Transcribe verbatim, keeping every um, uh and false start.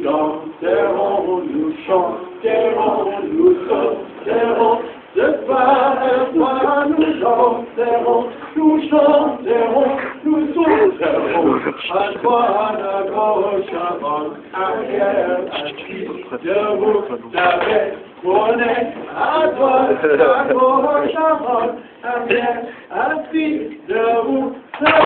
danserons, nous chanterons, nous sauterons, de part et part nous danserons, nous chanterons, nous sauterons, à droite, à gauche, avant, arrière, assis, debout, avec, bonnet, à droite, à gauche, avant, arrière, assis, debout,